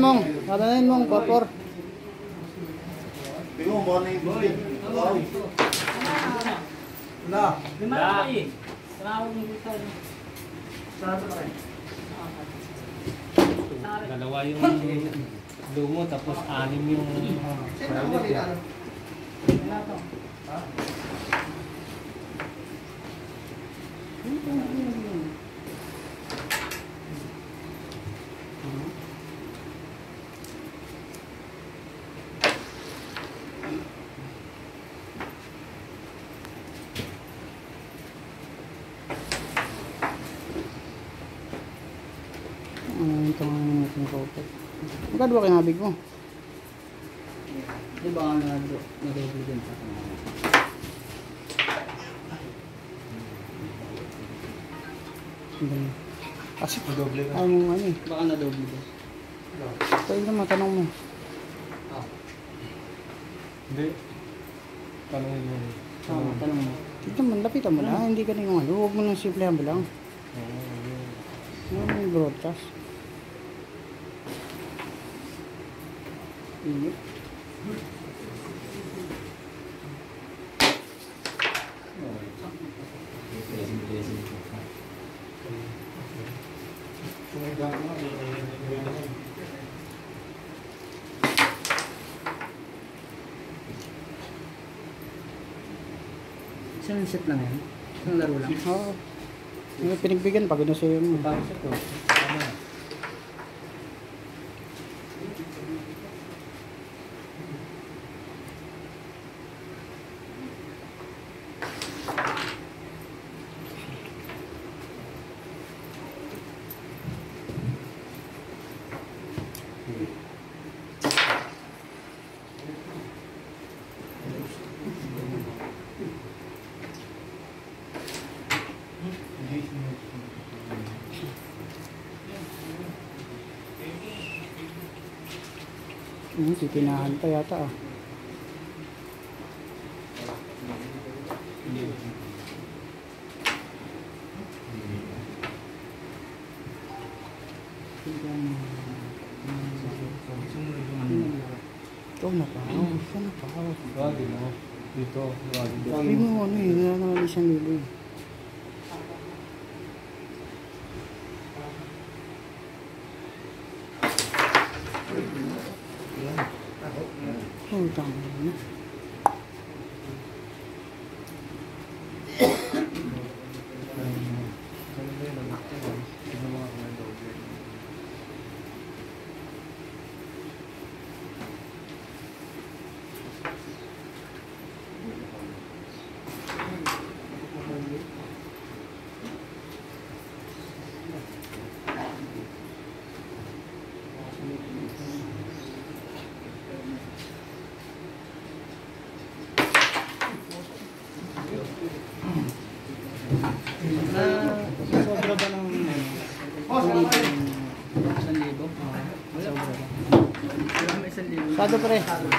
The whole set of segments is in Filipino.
Mong, katanin mong, por. Tingnan mo, morning. Wow. Wala. Lima lang kayo eh. Tumawag mo dito. Sarado pa rin. Dalawa yung lumo, tapos 6 yung private. Wala to. Ha? Ito nga natin kopet. Magkano ba kinabig mo? Di ba nga nag-double din pa? Kasi Doble ka. ayaw mong ano eh. Baka na-double din. Pwede naman, tanong mo. Hindi. Tanongin mo. Tanong mo. Tignan mo, lapitan mo na. Hindi ka na yung ano. Huwag mo nang simplihan mo lang. Ano yung broadcast? Init. Isang set lang yan? Isang laro lang? Oo. Yung pinagbigyan, pagod na sa'yo mo. Bakit ito? Tama na. Titinahan pa yata ah. Ikaw na pa. Ikaw na pa. Lagi mo. Dito. Sabi mo ano eh. Wala naman 1,000 eh. Oh, tama na. Sobra ba ng 1,000? Wala ba? Wala may 1,000. Sado pre.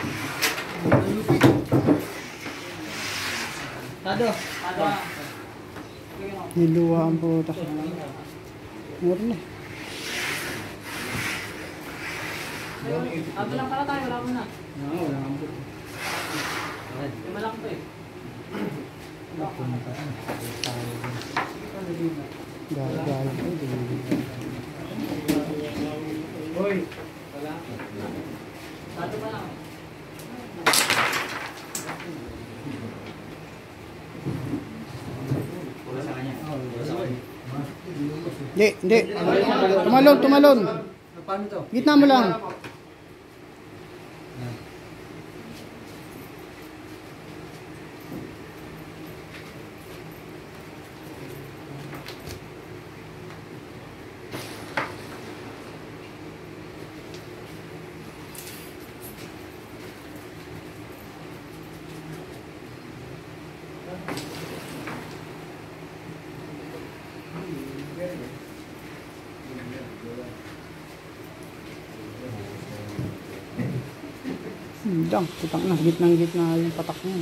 Tado. Niluwa ang puta. Meron eh. Tado lang pala tayo, wala mo na. Wala mo na. Malaki to eh. Gala-gala. Hoy! Wala. Tado pa lang. Wala sa kanya. Wala sa kanya. Hindi. Tumalon. Paano to? Gitna mo lang. Dang, putang na, gitnang-gitna yung patak niya.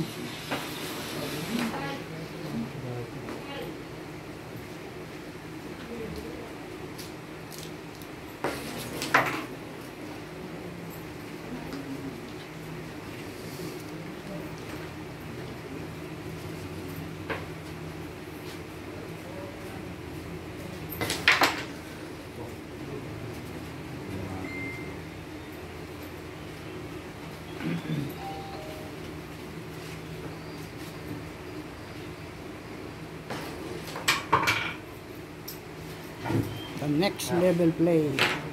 The next level play.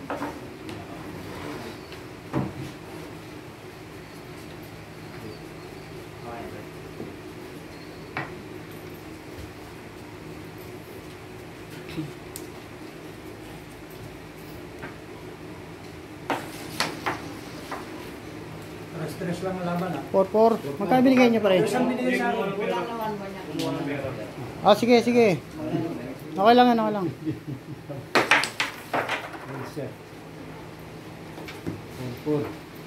Stress lang ang laban ah. 4-4. Magkano binigay niyo pa rin? Isang binigay sa akin. Ah, sige, sige. Okay lang yan, okay lang. Four.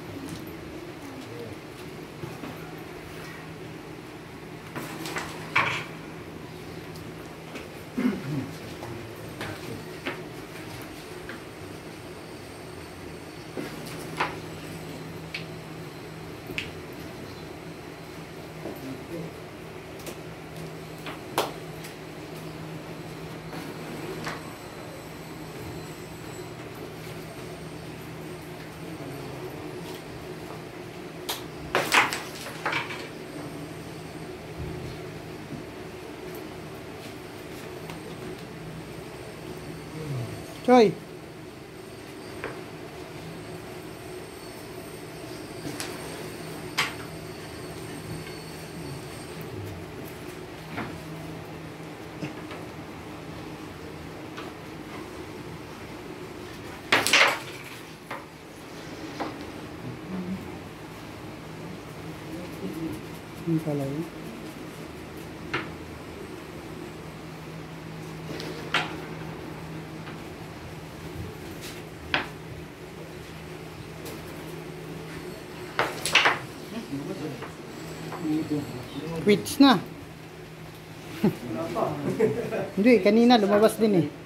Choy. Yung pala yun. Quits na. Hindi, kanina lumabas din eh.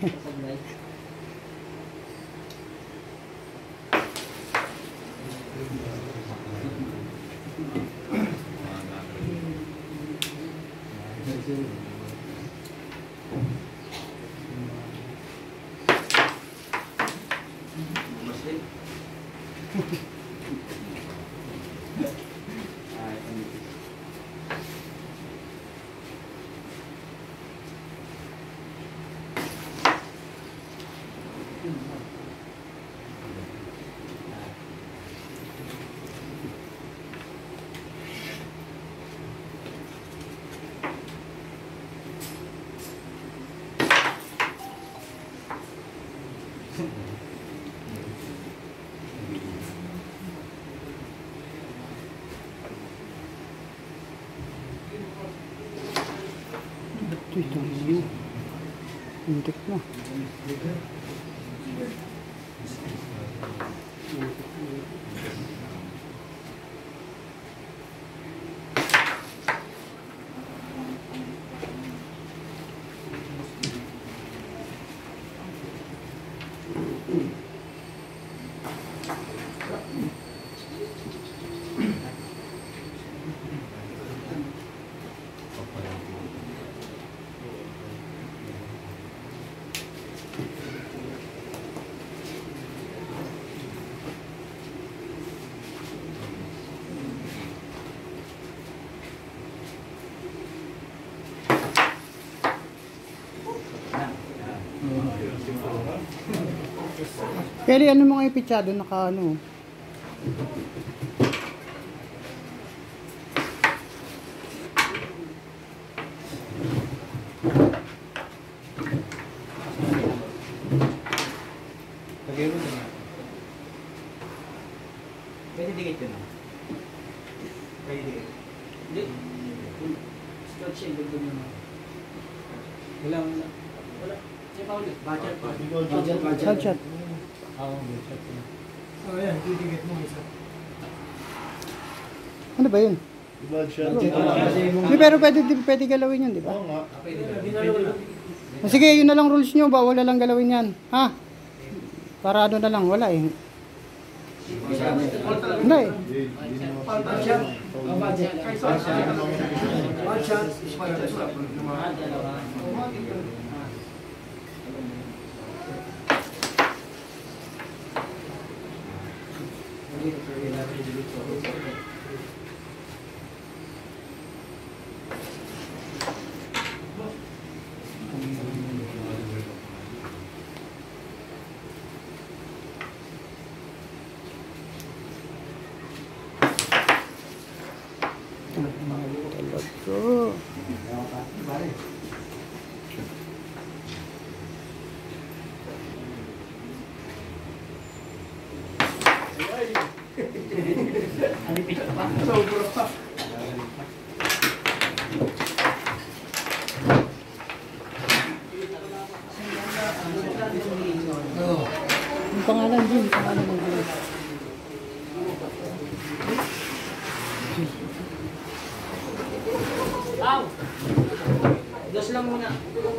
Ito, hintik na. Kelly, ano mga ipitsado naka ano? Lagay mo na. Pwede dikit yun ah. Pwede dikit. Hindi. Scotch yun, gagawin mo na. Wala. Wala. Siya pa ulit. Budget pa. Headshot. Oh, yan. Didikit mo isa. Ano ba yun? Hindi, pero pwede galawin yun, di ba? Oo nga. Sige, yun na lang rules nyo. Bawal na lang galawin yan. Ha? Para ano na lang, wala eh. Hindi eh. Yung pangalan din, yung pangalan ng gulay. Aw! Dos lang muna.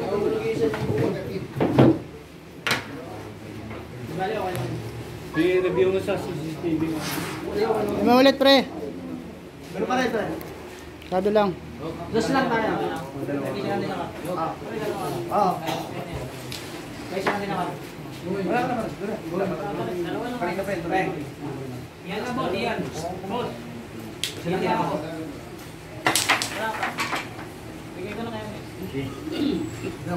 Bale, okay lang. I-review mo sa CCTV mo. May ulit pre. Pero pa rin, pre. Sado lang. Dos lang tayo. Hindi ka din ako. Oo. May isa na din ako. Wala ka naman. Wala ka naman. Dalawa lang. Paling ka pa, pre. Yan na, boss. Yan. Boss. Sila din ako. Wala pa. Bigay ko na kayo. Go.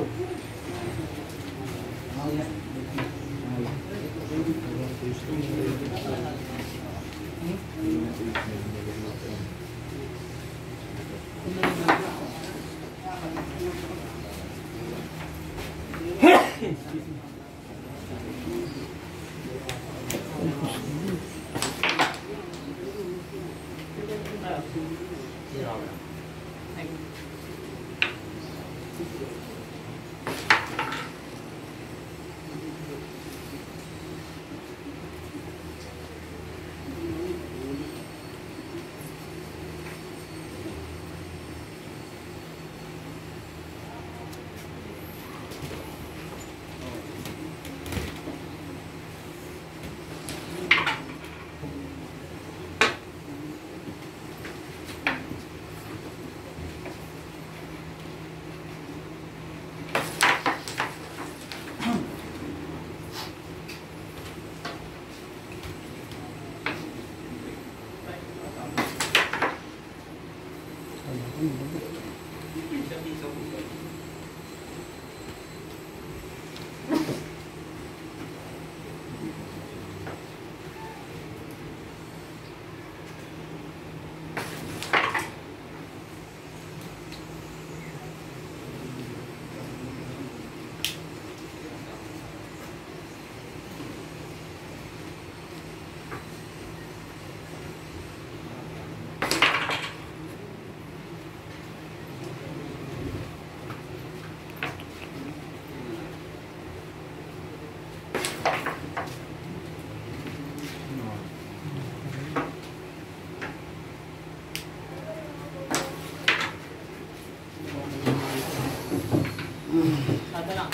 Sado lang.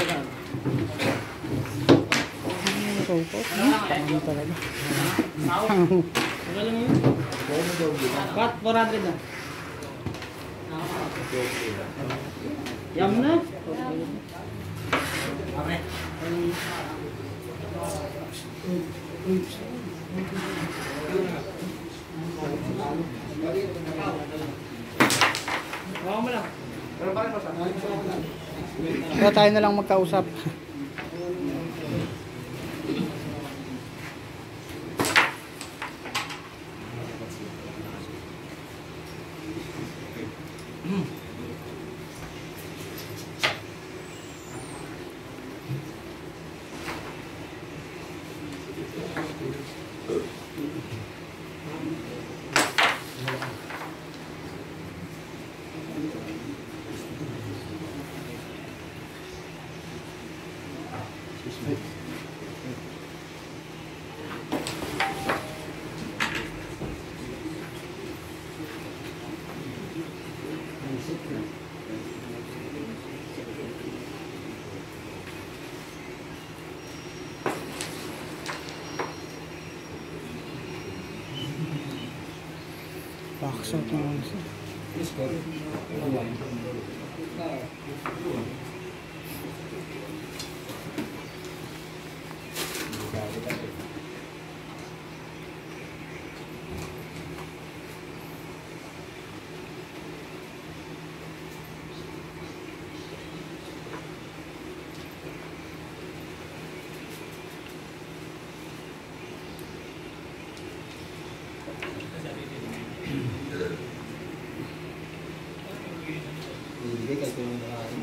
Ano talaga? Aw. Wala lang yun. Cut, 400 na. Yam na. Okay. Baka mo lang. Pero pa rin pa sa Kaya tayo na lang magkausap. Box out naman siya. Ibigay kahit yung nakain.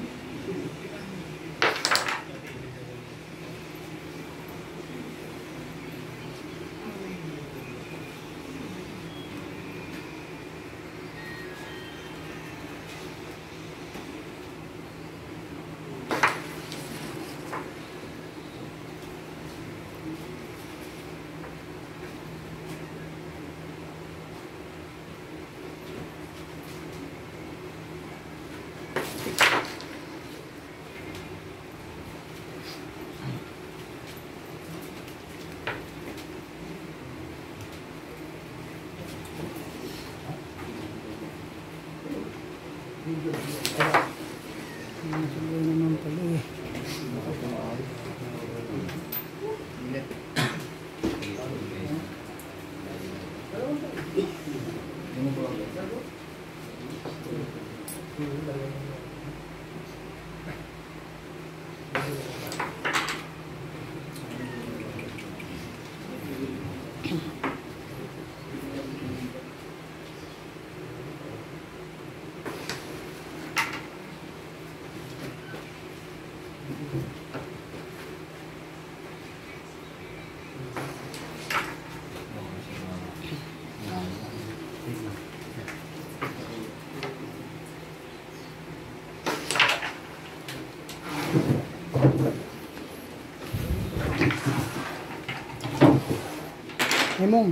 Siguro naman pala eh. Himong.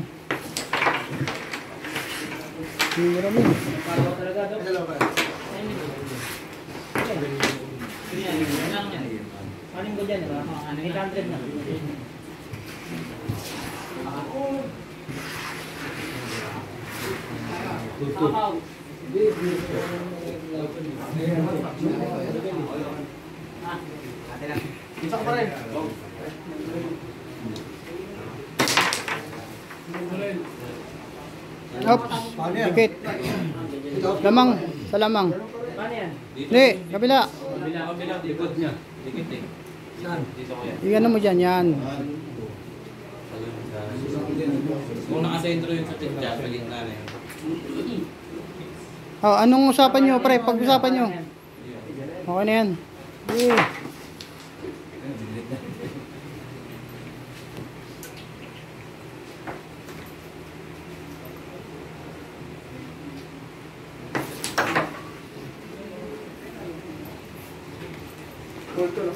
Hira mo. Pagawa talaga daw. Dalawa pa. Paning ko dyan, diba? 800 na. Akaw. Isa ka pa rin. Oops. Dikit. Lamang. Sa lamang. Paano yan? Hindi. Kabila. Kabila, likod niya. Dikit eh. Saan? Dito ko yan. Iyan mo dyan. Yan. Kung nakasentro yung sa tindya, sa gitna na yun. Oh, anong usapan nyo, pre? Pag-usapan nyo. Okay na yan. Eh. Kulto.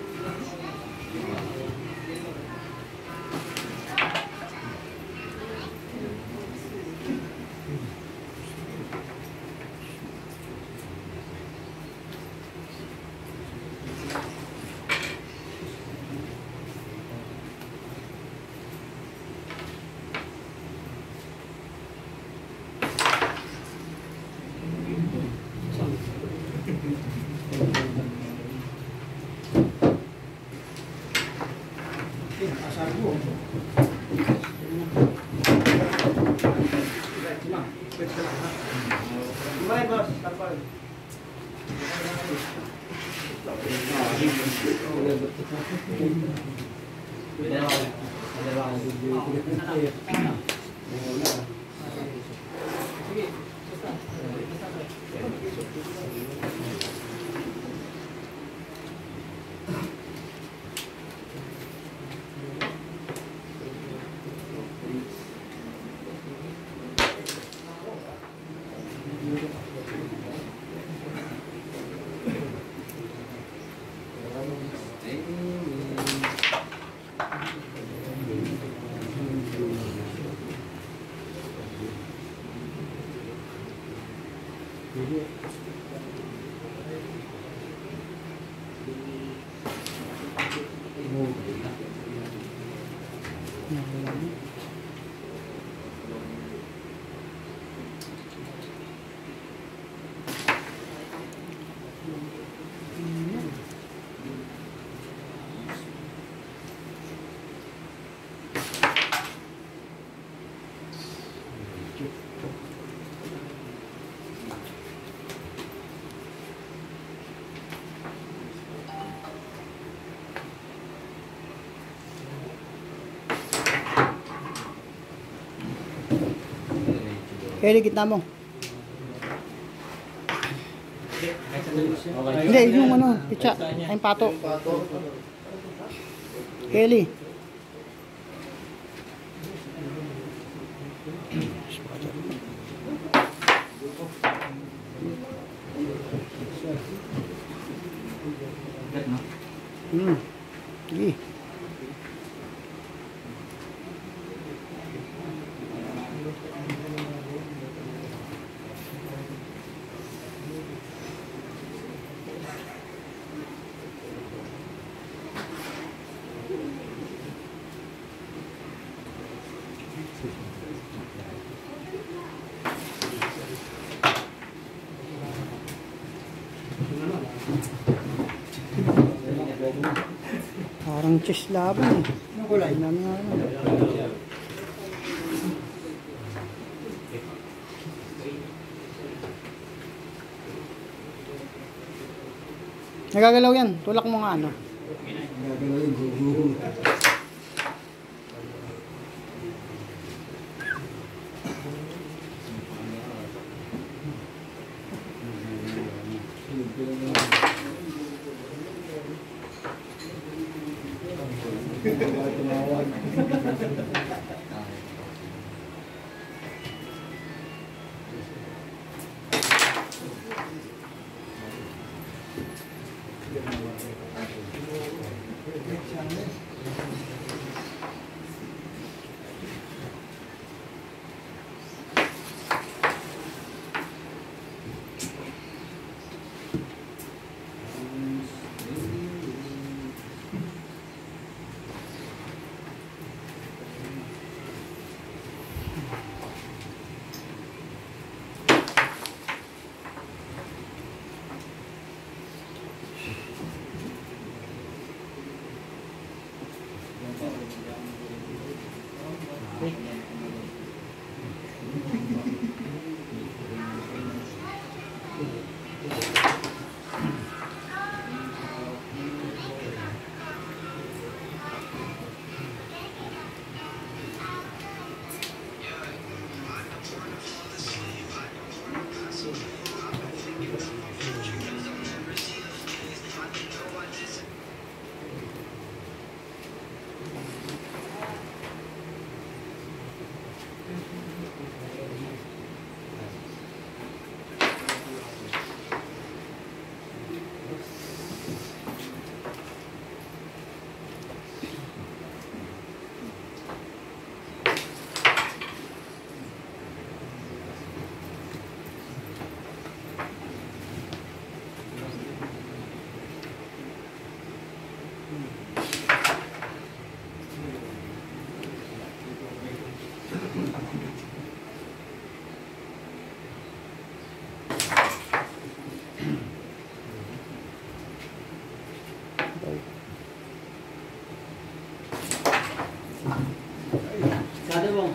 Kumain, boss. Tapal. Kelly, gitna mo. Okay. Hindi, yung ano, pitsa. Ay, pato. Kelly. Sige. Parang chess laban eh. Anong kulay? Tingnan nga naman. Nagagalaw yan. Tulak mo nga ano. Sada mo.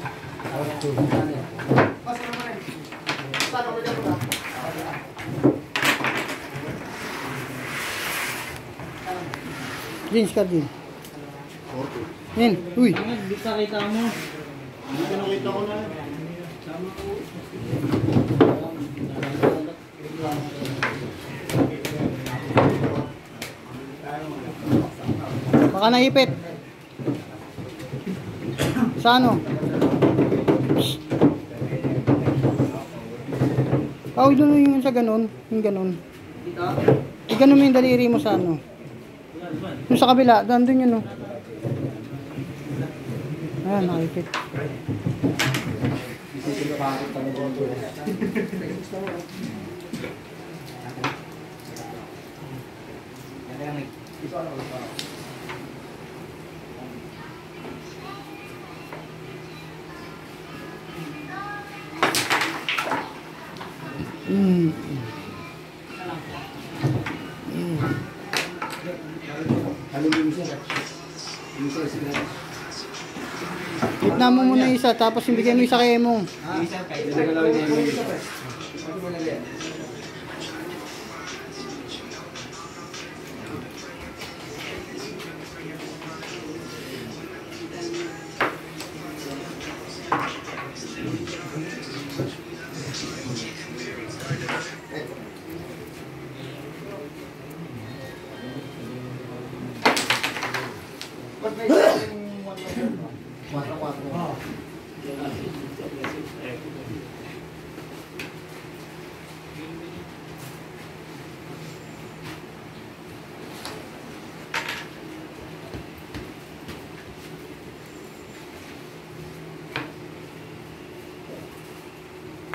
Pasok naman eh. Pasok naman dyan ba? Jeans ka din. Yan. Uy. Hindi ka kita mo. Hindi ko nakita ko na. Baka naipit. Sa ano? Oh, doon yung sa ganun. Yung ganun. Ganun mo yung daliri mo sa ano. Yung sa kabila. Doon yun, no. Ayan, nakipit. Gitna mo muna isa, tapos ibigay mo isa kay Emong.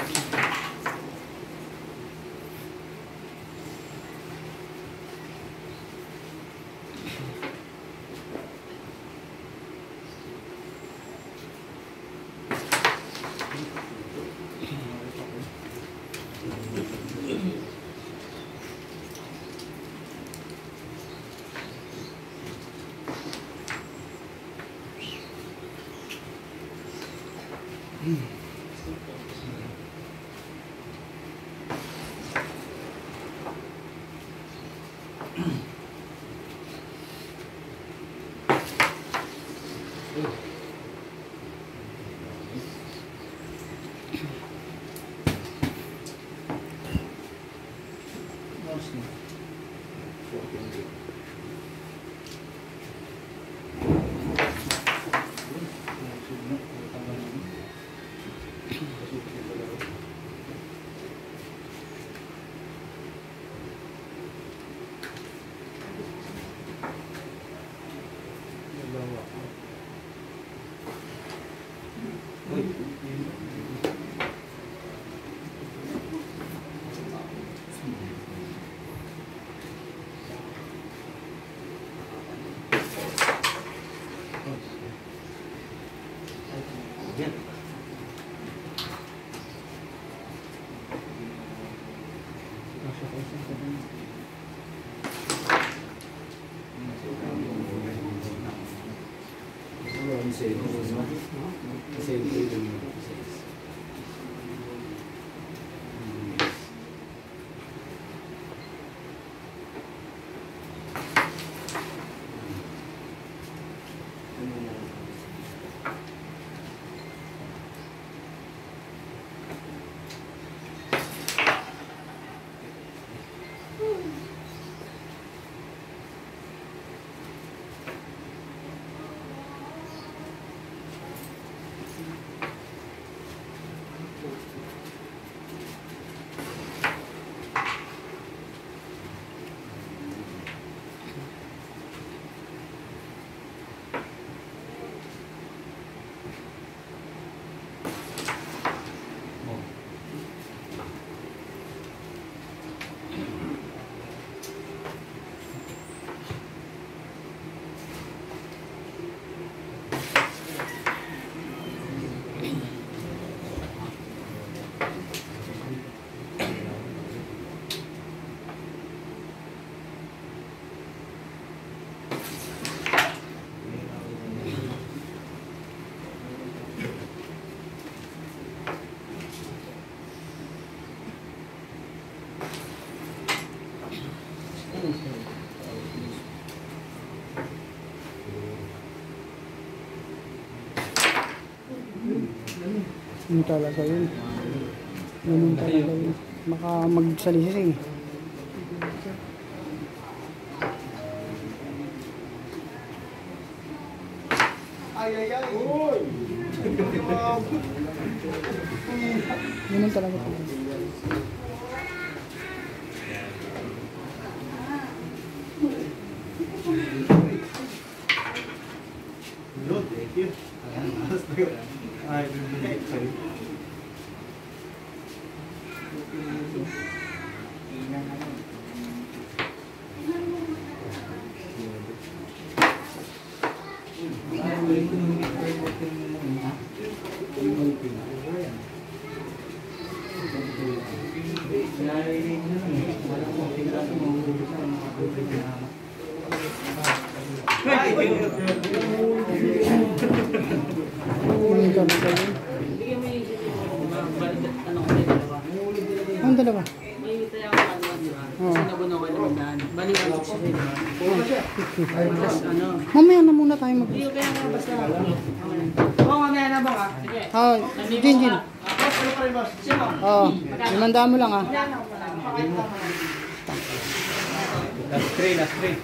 Yun talaga yun. Yun talaga yun. Baka magsalising. Yun talaga po. Thank you. Yun talaga yun. Bigyan mo yung balik ano ko may dalawa. Ang dalawa. May tayo ako ano, di ba? Kasi nabunawan naman daan. Bali 160 rin. Tapos ano. Mamaya na muna tayo mag... Hindi kaya nga basta. Oo, mamaya na ba ka? Sige. Ah, Jin. Boss, ano pa rin boss? Sino? Oo. Limandaan mo lang ah. Mamaya na ako pala. Pakita mo lang. Last three.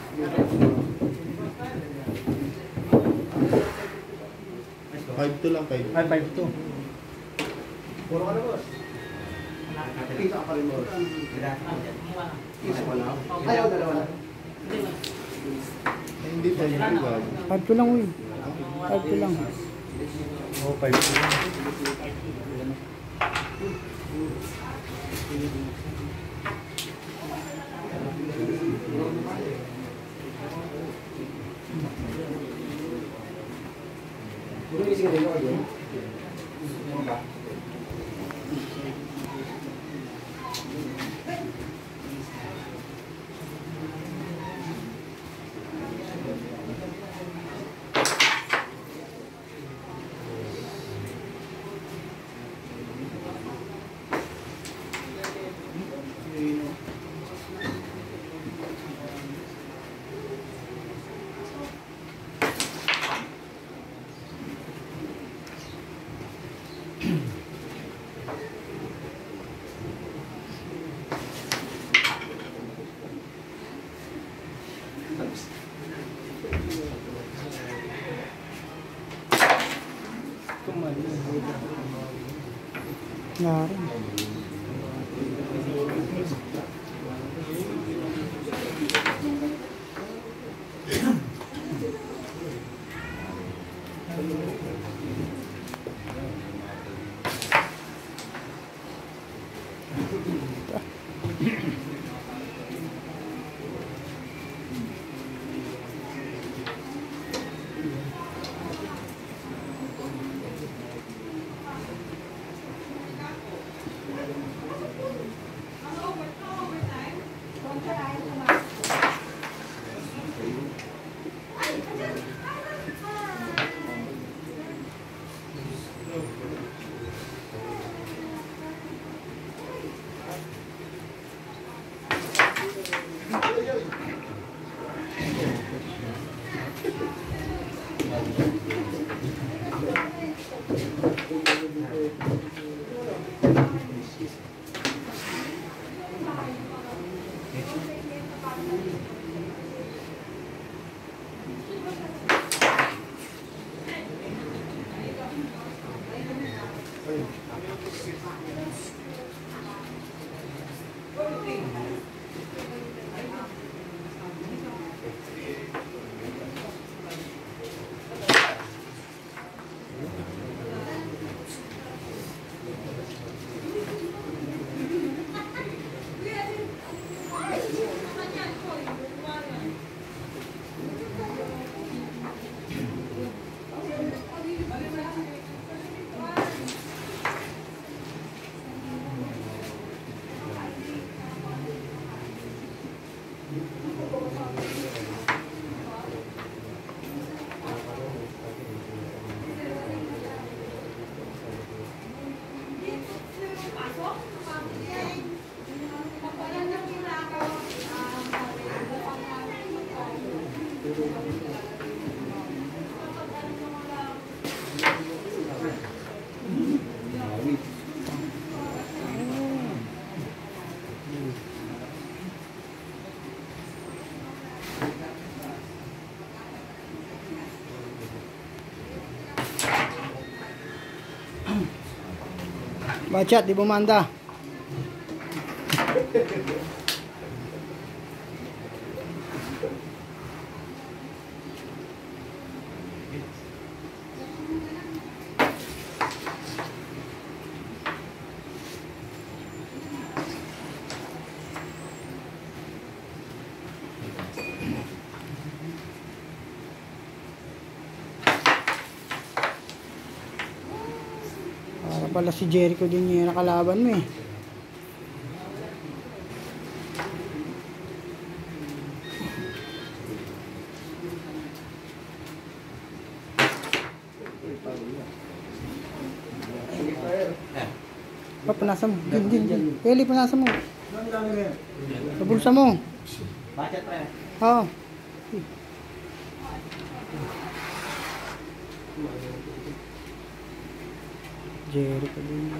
5-2 lang, 5. Ay, 5-2. Puro ka na, boss. Isa ka pa rin, boss. Isa pa lang. Ayaw, dalawa lang. Hindi pa yung gag. 5-2 lang uy. 5-2 lang. Oo, 5-2 lang. Bukan isi kadang aja. Nari. Bachat, di bumanda. Para pala si Jericho din yung nakalaban mo eh. Panasa mo. Din. Eli, panasa mo. Sa bulsa mo. Bachat pre. Oo. Jericho din.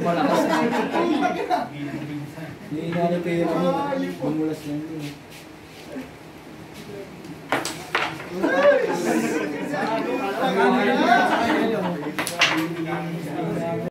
Malakas. Hindi inanip kayo ano, bumulas lang yun. Ay,